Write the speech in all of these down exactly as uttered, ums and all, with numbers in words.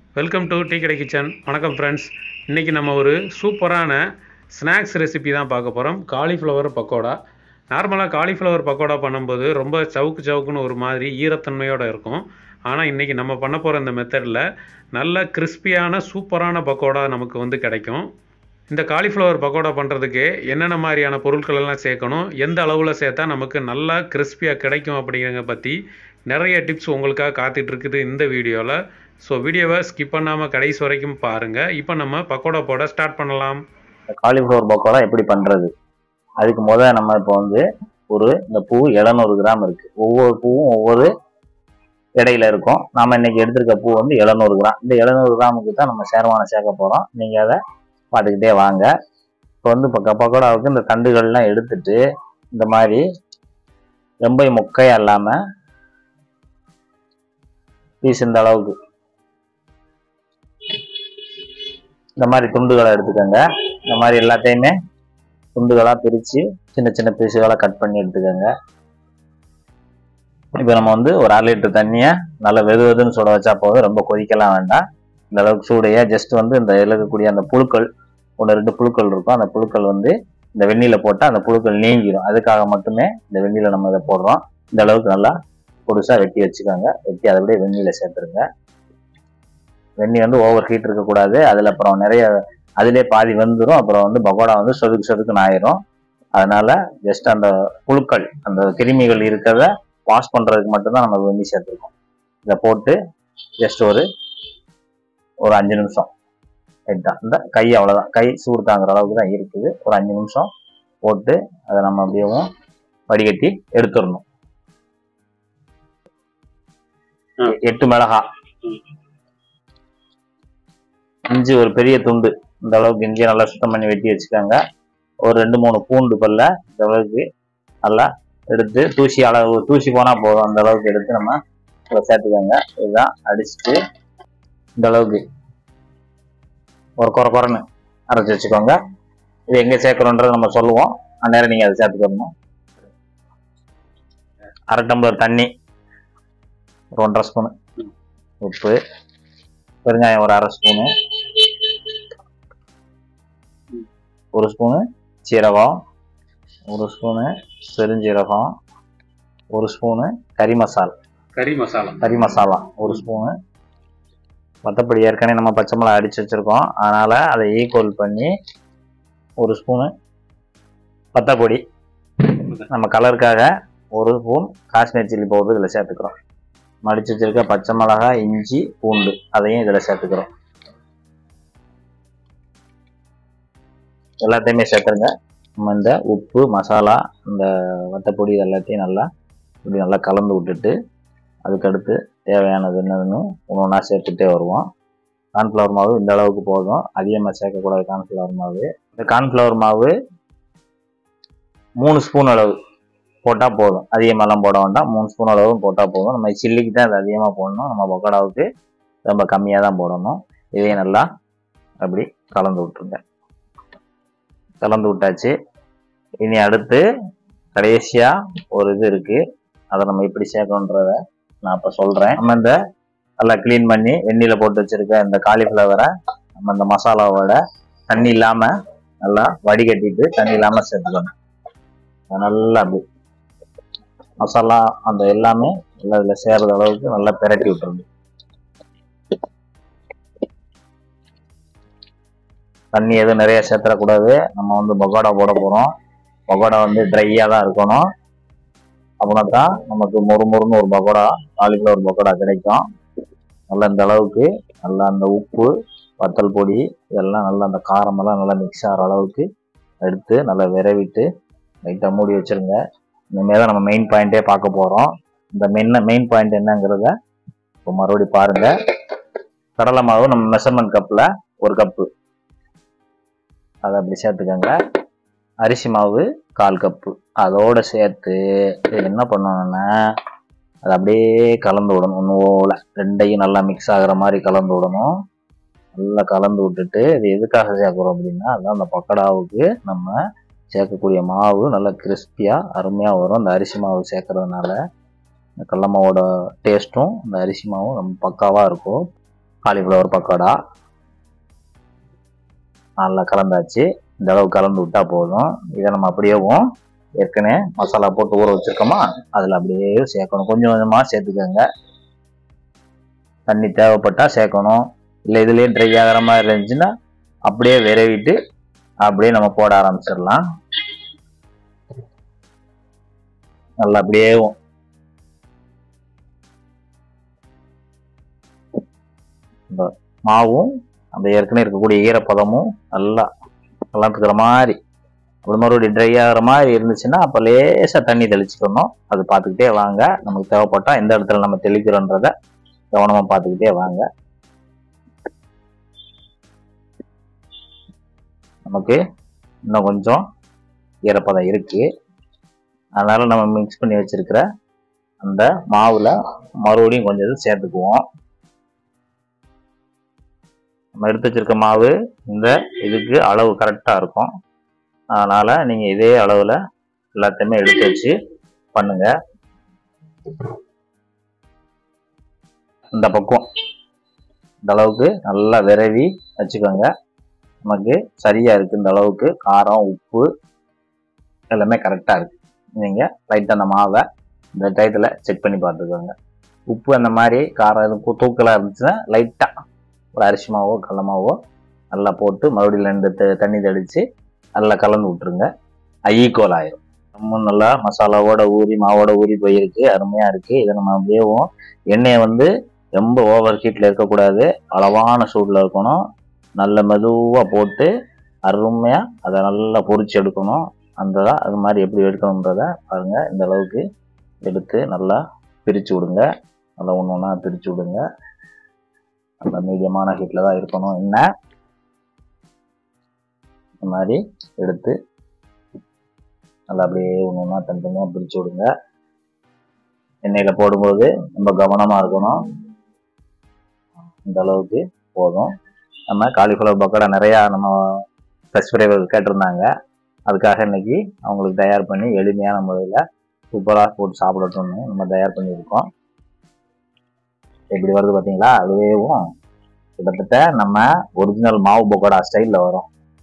Welcome to tea கடை kitchen. வணக்கம் friends. இன்றைக்கி நம்ம ஒரு சூப்பரான ஸ்நாக்ஸ் ரெசிபி தான் பார்க்க போகிறோம். காலிஃப்ளவர் பக்கோடா. நார்மலாக காலிஃப்ளவர் பக்கோடா பண்ணும்போது ரொம்ப சவுக்கு சவுக்குன்னு ஒரு மாதிரி ஈரத்தன்மையோடு இருக்கும். ஆனால் இன்றைக்கி நம்ம பண்ண போகிற இந்த மெத்தடில் நல்ல கிறிஸ்பியான சூப்பரான பக்கோடா நமக்கு வந்து கிடைக்கும். இந்த காலிஃப்ளவர் பக்கோடா பண்ணுறதுக்கு என்னென்ன மாதிரியான பொருட்கள் எல்லாம் சேர்க்கணும், எந்த அளவில் சேர்த்தா நமக்கு நல்லா கிறிஸ்பியாக கிடைக்கும் அப்படிங்கிறத பற்றி நிறைய டிப்ஸ் உங்களுக்காக காத்துட்ருக்குது இந்த வீடியோவில். ஸோ வீடியோவை ஸ்கிப் பண்ணாமல் கடைசி வரைக்கும் பாருங்கள். இப்போ நம்ம பக்கோடா போட ஸ்டார்ட் பண்ணலாம். காலிஃப்ளவர் பக்கோடா எப்படி பண்ணுறது, அதுக்கு முதல் நம்ம இப்போ வந்து ஒரு இந்த பூ எழுநூறு கிராம் இருக்குது. ஒவ்வொரு பூவும் ஒவ்வொரு இடையில இருக்கும். நாம் இன்னைக்கு எடுத்துருக்க பூ வந்து எழுநூறு கிராம். இந்த எழுநூறு கிராமுக்கு தான் நம்ம சேர்வானை சேர்க்க போகிறோம். நீங்கள் அதை பார்த்துக்கிட்டே வாங்க. இப்போ வந்து இப்போ பக்கோடாவுக்கு இந்த தண்டுகள்லாம் எடுத்துட்டு இந்த மாதிரி ரொம்ப முக்கையாக இல்லாமல் பீஸ் இந்த அளவுக்கு இந்த மாதிரி துண்டுகளை எடுத்துக்கோங்க. இந்த மாதிரி எல்லாத்தையுமே துண்டுகளாக பிரித்து சின்ன சின்ன பீஸுகளாக கட் பண்ணி எடுத்துக்கோங்க. இப்போ நம்ம வந்து ஒரு அரை லிட்டர் தண்ணியை நல்லா வெது வெதுன்னு சுட வச்சா போதும். ரொம்ப கொதிக்கலாம் வேண்டாம். இந்த அளவுக்கு சூடையாக ஜஸ்ட் வந்து இந்த இருக்கக்கூடிய அந்த புழுக்கள் ஒன்று ரெண்டு புழுக்கள் இருக்கும். அந்த புழுக்கள் வந்து இந்த வெந்நீரில் போட்டால் அந்த புழுக்கள் நீங்கிடும். அதுக்காக மட்டுமே இந்த வெந்நீரில் நம்ம இதை போடுறோம். இந்த அளவுக்கு நல்லா பொடுசாக வெட்டி வச்சுக்கோங்க. வெட்டி அதை அப்படியே வெந்நீரில் சேர்த்துருங்க. வெந்நீர் வந்து ஓவர் ஹீட் இருக்கக்கூடாது. அதில் அப்புறம் நிறைய அதிலே பாதி வந்துடும். அப்புறம் வந்து பக்கோடா வந்து சொதுக்கு சொதுக்குன்னு ஆயிரும். அதனால ஜஸ்ட் அந்த புழுக்கள் அந்த கிருமிகள் இருக்கிறத வாஷ் பண்ணுறதுக்கு மட்டும்தான் நம்ம வெந்நீர் சேர்த்துருக்கோம். இதை போட்டு ஜஸ்ட் ஒரு ஒரு அஞ்சு நிமிஷம் ரைட்டா. இந்த கை அவ்வளோதான், கை சூடு தாங்குற அளவுக்கு தான் இருக்குது. ஒரு அஞ்சு நிமிஷம் போட்டு அதை நம்ம அப்படியே வடிகட்டி எடுத்துடணும். எட்டு மிளகா, இஞ்சி ஒரு பெரிய துண்டு இந்த அளவுக்கு இஞ்சியை நல்லா சுத்தம் பண்ணி வெட்டி வச்சுக்கோங்க. ஒரு ரெண்டு மூணு பூண்டு பல்ல இந்த அளவுக்கு நல்லா எடுத்து தூசி அளவு தூசி போனால் போதும் அந்த அளவுக்கு எடுத்து நம்ம சேர்த்துக்கோங்க. இதுதான் அடிச்சுட்டு இந்த அளவுக்கு ஒரு குறை குறைன்னு அரைச்சி வச்சுக்கோங்க. இது எங்கே சேர்க்குறோன்றது நம்ம சொல்லுவோம். அந்நேரம் நீங்கள் அதை சேர்த்துக்கணும். அரை டம்ளர் தண்ணி, ஒரு ஒன்றரை ஸ்பூனு உப்பு, பெருங்காயம் ஒரு அரை ஸ்பூனு, ஒரு ஸ்பூனு சீரகம், ஒரு ஸ்பூனு பெருஞ்சீரகம், ஒரு ஸ்பூனு கறி மசாலா கறி மசாலா கறி மசாலா ஒரு ஸ்பூனு. மற்றபடி ஏற்கனவே நம்ம பச்சை மிளகா அடித்து வச்சுருக்கோம். அதனால் அதை ஈக்குவல் பண்ணி ஒரு ஸ்பூனு பத்தப்பொடி, நம்ம கலருக்காக ஒரு ஸ்பூன் காஷ்மீர் சில்லி பவுடர் இதில் சேர்த்துக்கிறோம். மடித்து வச்சுருக்க பச்சை மிளகா, இஞ்சி, பூண்டு அதையும் இதில் சேர்த்துக்கிறோம். எல்லாத்தையுமே சேர்த்துருங்க. நம்ம இந்த உப்பு, மசாலா, இந்த வத்தப்பொடி எல்லாத்தையும் நல்லா இப்படி நல்லா கலந்து விட்டுட்டு அதுக்கடுத்து தேவையானது என்னதுன்னு ஒன்று ஒன்றா சேர்த்துட்டே வருவோம். கார்ன்ஃப்ளவர் மாவு இந்த அளவுக்கு போதும், அதிகமாக சேர்க்கக்கூடாது. கார்ன்ஃப்ளவர் மாவு இந்த கார்ன்ஃப்ளவர் மாவு மூணு ஸ்பூன் அளவு போட்டால் போதும். அதிகமாகலாம் போட வேண்டாம். மூணு ஸ்பூன் அளவு போட்டால் போதும். நம்ம சில்லிக்கு தான் அது அதிகமாக போடணும். நம்ம பக்கோடாவுக்கு ரொம்ப கம்மியாக தான் போடணும். இதையும் நல்லா அப்படி கலந்து விட்டுருங்க. கலந்து விட்டாச்சு. இனி அடுத்து கடைசியாக ஒரு இது இருக்குது. அதை நம்ம எப்படி சேர்க்கணுன்றத நான் இப்போ சொல்கிறேன். நம்ம இந்த நல்லா க்ளீன் பண்ணி வெந்நீரில் போட்டு வச்சுருக்க இந்த காலிஃப்ளவரை நம்ம இந்த மசாலாவோட தண்ணி இல்லாமல் நல்லா வடிகட்டிட்டு தண்ணி இல்லாமல் சேர்த்துக்கணும். நல்லா அப்படி மசாலா அந்த எல்லாமே நல்லா இதில் சேர்கிற அளவுக்கு நல்லா பிரட்டி விட்டுருங்க. தண்ணி எதுவும் நிறைய சேர்த்துடக்கூடாது. நம்ம வந்து பக்கோடா போட போகிறோம். பக்கோடா வந்து ட்ரையாக தான் இருக்கணும். அப்படின்னா தான் நமக்கு மொறு மொறுன்னு ஒரு பக்கோடா, காலிஃப்ளவர் பக்கோடா கிடைக்கும். நல்லா இந்த அளவுக்கு நல்லா அந்த உப்பு, வத்தல் பொடி இதெல்லாம் நல்லா அந்த காரமெல்லாம் நல்லா மிக்ஸ் ஆகிற அளவுக்கு எடுத்து நல்லா விரவிட்டு லைட்டாக மூடி வச்சுருங்க. இனிமேல் தான் நம்ம மெயின் பாயிண்ட்டே பார்க்க போகிறோம். இந்த மெயின் மெயின் பாயிண்ட் என்னங்கிறத இப்போ மறுபடியும் பாருங்கள். கடலை மாவு நம்ம மெஷர்மெண்ட் கப்பில் ஒரு கப்பு அதை அப்படி சேர்த்துக்கோங்க. அரிசி மாவு கால் கப்பு அதோடு சேர்த்து என்ன பண்ணணும்னா அதை அப்படியே கலந்து விடணும். ஒன்று போல் ரெண்டையும் நல்லா மிக்ஸ் ஆகிற மாதிரி கலந்து விடணும். நல்லா கலந்து விட்டுட்டு இது எதுக்காக சேர்க்குறோம் அப்படின்னா, அதுதான் அந்த பக்கோடாவுக்கு நம்ம சேர்க்கக்கூடிய மாவு நல்லா கிறிஸ்பியாக அருமையாக வரும். அந்த அரிசி மாவு சேர்க்கறதுனால இந்த கடலை மாவோட டேஸ்ட்டும் இந்த அரிசி மாவும் ரொம்ப பக்காவாக இருக்கும். காலிஃப்ளவர் பக்கோடா நல்லா கலந்தாச்சு. இந்த அளவு கலந்து விட்டா போதும். இதை நம்ம அப்படியேவும் ஏற்கனவே மசாலா போட்டு ஊற வச்சிருக்கோமா, அதில் அப்படியே சேர்க்கணும். கொஞ்சம் கொஞ்சமாக சேர்த்துக்கோங்க. தண்ணி தேவைப்பட்டா சேர்க்கணும். இல்லை இதுலேயே ட்ரை ஆகிற மாதிரி இருந்துச்சுன்னா அப்படியே விரவிட்டு அப்படியே நம்ம போட ஆரம்பிச்சிடலாம். நல்லா அப்படியே இந்த மாவும் அந்த ஏற்கனவே இருக்கக்கூடிய ஈரப்பதமும் நல்லா கலந்துக்கிற மாதிரி அப்படி மறுபடியும் ட்ரை ஆகிற மாதிரி இருந்துச்சுன்னா அப்போ லேசாக தண்ணி தெளிச்சுக்கணும். அது பார்த்துக்கிட்டே வாங்க. நமக்கு தேவைப்பட்டா எந்த இடத்துல நம்ம தெளிக்கிறோன்றத கவனமாக பார்த்துக்கிட்டே வாங்க. நமக்கு இன்னும் கொஞ்சம் ஈரப்பதம் இருக்கு. அதனால நம்ம மிக்ஸ் பண்ணி வச்சிருக்கிற அந்த மாவுல மறுபடியும் கொஞ்சம் இது சேர்த்துக்குவோம். நம்ம எடுத்து வச்சிருக்க மாவு இந்த இதுக்கு அளவு கரெக்டா இருக்கும். அதனால நீங்க இதே அளவுல எல்லாத்தையுமே எடுத்து வச்சு பண்ணுங்க. இந்த பக்கம் இந்த அளவுக்கு நல்லா விரவி வச்சுக்கோங்க. நமக்கு சரியா இருக்கு. இந்த அளவுக்கு காரம் உப்பு எல்லாமே கரெக்டா இருக்கு. நீங்க லைட்டா அந்த மாவை இந்த டயத்துல செக் பண்ணி பார்த்துக்கோங்க. உப்பு அந்த மாதிரி காரம் எதுவும் தூக்கலா இருந்துச்சுன்னா லைட்டா ஒரு அரிசி மாவோ கடலை மாவோ நல்லா போட்டு மறுபடியும் ரெண்டு தண்ணி தெளிச்சு நல்லா கலந்து விட்டுருங்க. ஈக்குவல் ஆயிரும். நம்ம நல்லா மசாலாவோட ஊறி மாவோட ஊறி போயிருக்கு. அருமையா இருக்கு. இதை நம்ம அப்படியே எண்ணெயை வந்து ரொம்ப ஓவர் ஹீட்ல இருக்கக்கூடாது. அளவான சூடுல இருக்கணும். நல்ல மெதுவா போட்டு அருமையா அதை நல்லா பொரிச்சு எடுக்கணும். அந்த அது மாதிரி எப்படி எடுக்கணுன்றத பாருங்க. இந்த அளவுக்கு எடுத்து நல்லா பிரிச்சு விடுங்க. நல்லா ஒன்று ஒன்றா பிரிச்சு விடுங்க. நல்ல மீடியமான ஹீட்ல தான் இருக்கணும். என்ன இந்த மாதிரி எடுத்து நல்லா அப்படியே ஒன்று ஒன்றா தனித்தனியாக பிரிச்சு விடுங்க. எண்ணெயில போடும்போது ரொம்ப கவனமா இருக்கணும். இந்த அளவுக்கு போதும். நம்ம காலிஃப்ளவர் பக்கோடா நிறையா நம்ம சப்ஸ்கிரைபர் கேட்டிருந்தாங்க. அதுக்காக இன்னைக்கு அவங்களுக்கு தயார் பண்ணி எளிமையான முறையில் சூப்பராக போட்டு சாப்பிடட்டும்னு நம்ம தயார் பண்ணியிருக்கோம். எப்படி வருது பார்த்தீங்களா? அதுவேவும் கிட்டத்தட்ட நம்ம ஒரிஜினல் மாவு பக்கோடா ஸ்டைலில் வரும்.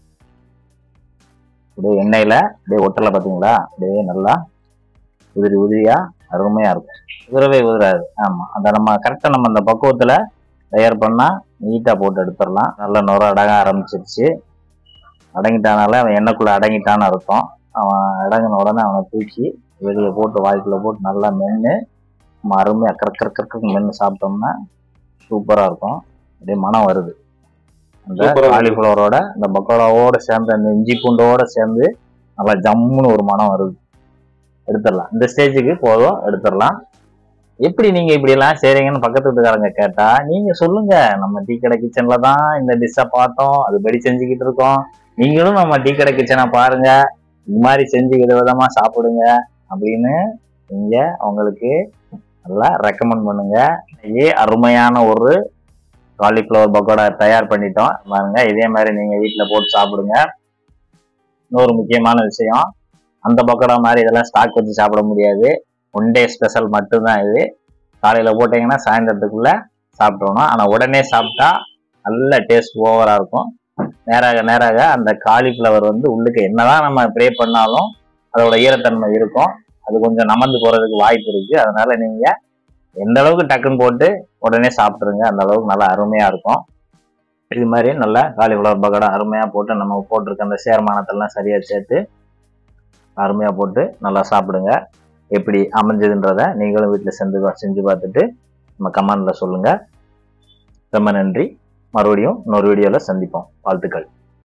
அப்படியே எண்ணெயில் அப்படியே ஒட்டலை பார்த்தீங்களா? அப்படியே நல்லா உதிரி உதிரியாக அருமையாக இருக்கும். உதிரவே உதிராது. ஆமாம், அந்த நம்ம கரெக்டாக நம்ம அந்த பக்குவத்தில் தயார் பண்ணால் நீட்டாக போட்டு எடுத்துடலாம். நல்லா நுர அடங்க ஆரம்பிச்சிருச்சு. அடங்கிட்டானால அவன் எண்ணெய்க்குள்ளே அடங்கிட்டான்னு அர்த்தம். அவன் அடங்கின உடனே அவனை தூக்கி வெளியே போட்டு வாய்க்குள்ளே போட்டு நல்லா மென்று நம்ம அருமையாக கற்கர் கற்கருக்கு மென்று சாப்பிட்டோம்னா சூப்பராக இருக்கும். அப்படியே மனம் வருது. அந்த காலிஃப்ளவரோட இந்த பக்கோடாவோட சேர்ந்து அந்த இஞ்சி பூண்டோட சேர்ந்து நல்லா ஜம்முன்னு ஒரு மனம் வருது. எடுத்துடலாம். இந்த ஸ்டேஜுக்கு போதும், எடுத்துடலாம். எப்படி நீங்க இப்படி எல்லாம் செய்றீங்கன்னு பக்கத்து வீட்டுக்காரங்க கேட்டா நீங்க சொல்லுங்க. நம்ம டீ கடை கிச்சன்ல தான் இந்த டிஷ்ஷை பார்த்தோம், அதுபடி செஞ்சுக்கிட்டு இருக்கோம். நீங்களும் நம்ம டீ கடை கிச்சனை பாருங்க, இது மாதிரி செஞ்சு வித விதமா சாப்பிடுங்க அப்படின்னு நீங்க அவங்களுக்கு நல்லா ரெக்கமெண்ட் பண்ணுங்க. இதே அருமையான ஒரு காலிஃப்ளவர் பக்கோடா தயார் பண்ணிட்டோம் பாருங்க. இதே மாதிரி நீங்க வீட்டுல போட்டு சாப்பிடுங்க. இன்னொரு முக்கியமான விஷயம், அந்த பக்கோடா மாதிரி இதெல்லாம் ஸ்டாக் வச்சு சாப்பிட முடியாது. ஒன் டே ஸ்பெஷல் மட்டும்தான் இது. காலையில போட்டீங்கன்னா சாயந்தரத்துக்குள்ள சாப்பிட்டோம். ஆனா உடனே சாப்பிட்டா நல்ல டேஸ்ட் ஓவரா இருக்கும். நேராக நேராக அந்த காலிஃப்ளவர் வந்து உள்ளுக்கு என்னதான் நம்ம ப்ரே பண்ணாலும் அதோட ஈரத்தன்மை இருக்கும். அது கொஞ்சம் நமந்து போறதுக்கு வாய்ப்பு இருக்கு. அதனால நீங்க எந்த அளவுக்கு டக்குன்னு போட்டு உடனே சாப்பிட்டுருங்க. அந்த அளவுக்கு நல்லா அருமையா இருக்கும். இது மாதிரி நல்லா காலிஃப்ளவர் பக்கோடா அருமையா போட்டு நம்ம போட்டிருக்க அந்த சேர்மானத்தெல்லாம் சரியா சேர்த்து அருமையா போட்டு நல்லா சாப்பிடுங்க. எப்படி அமைஞ்சதுன்றத நீங்களும் வீட்டில் செஞ்சு செஞ்சு பார்த்துட்டு நம்ம கமெண்ட்ல சொல்லுங்க. ரொம்ப நன்றி. மறுபடியும் இன்னொரு வீடியோவில் சந்திப்போம். வாழ்த்துக்கள்.